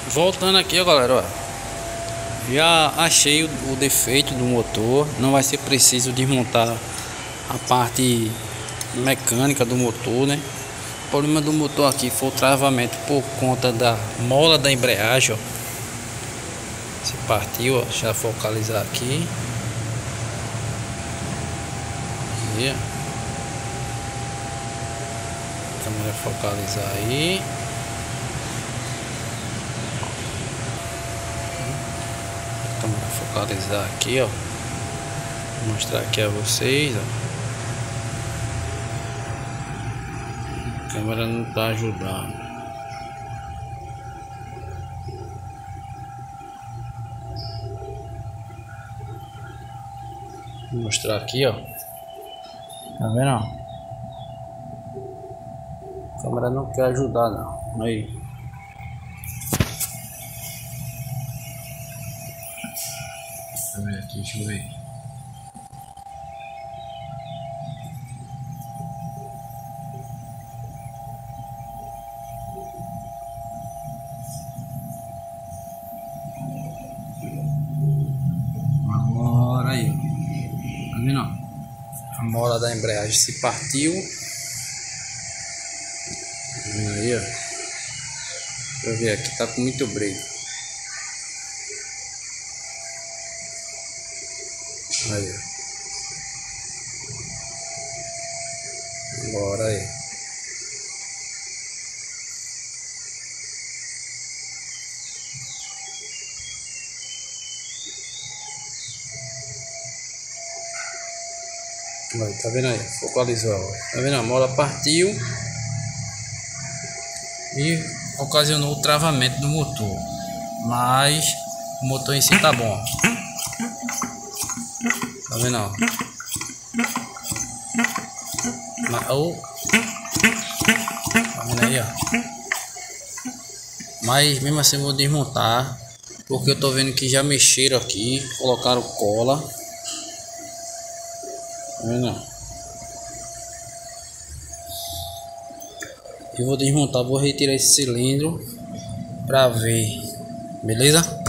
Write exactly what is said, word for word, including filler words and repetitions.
Voltando aqui, ó, galera, ó. Já achei o, o defeito do motor. Não vai ser preciso desmontar a parte mecânica do motor, né? O problema do motor aqui foi o travamento por conta da mola da embreagem, ó. Se partiu, ó. Deixa eu focalizar aqui. E, ó. Câmera focalizar aí. Câmera focalizar aqui, ó. Vou mostrar aqui a vocês, ó. A câmera não tá ajudando. Vou mostrar aqui, ó. Tá vendo, ó? A câmera não quer ajudar, não. Aí. Deixa eu ver aqui, deixa eu ver. Agora aí, ó. Tá vendo, ó? A mola da embreagem se partiu. Aí, ó. Deixa eu ver aqui, tá com muito brilho. Aí, ó. Agora aí. Aí, tá vendo aí? Focalizou, ó. Tá vendo? A mola partiu e ocasionou o travamento do motor. Mas o motor em si tá bom. Tá vendo, ó? Mas, oh, tá vendo aí, ó? Mas mesmo assim eu vou desmontar, porque eu tô vendo que já mexeram aqui, colocaram cola. Tá vendo? Eu vou desmontar, vou retirar esse cilindro pra ver, beleza?